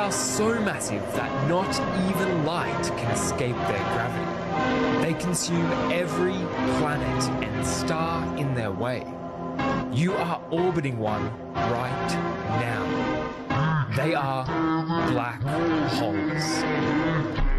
are so massive that not even light can escape their gravity. They consume every planet and star in their way. You are orbiting one right now. They are black holes.